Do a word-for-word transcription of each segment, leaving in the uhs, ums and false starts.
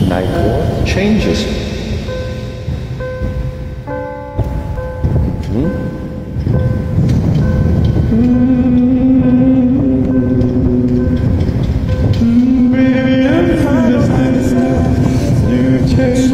Nightcore changes. Hmm? Baby, I understand. You changed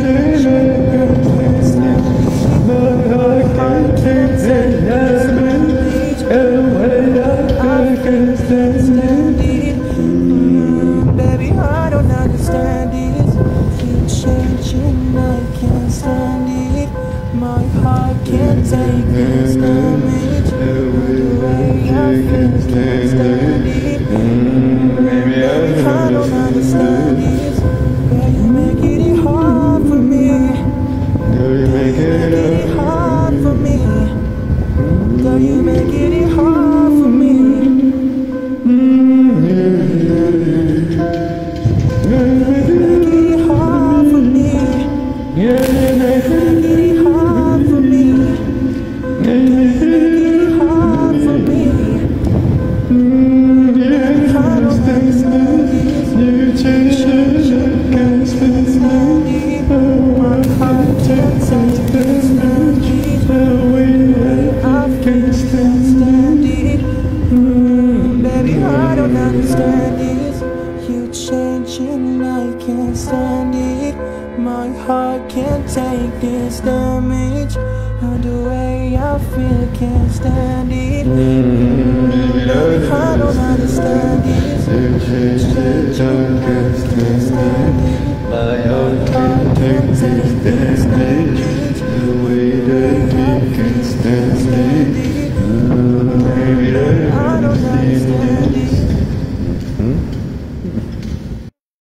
it. My heart can't take the last and when I can't stand it. Baby, I don't understand it. You changing, I can't stand it. My heart can't take this damage. The way I feel, can't stand it. Baby, I don't understand it. Girl, you make it hard for me. Girl, you make it hard for me. Girl, you make it hard for me. Yeah, yeah, Make it hard for me. Make it hard for me. I don't understand it. you changed it. Can't stand it. My heart can't take this magic. The way I can't stand it. Mm, baby, I don't understand it. You changing, I can't stand it. My heart can't take this damage. And the way I feel, can't stand it. it. I don't understand it. You changed it. I can't stand it.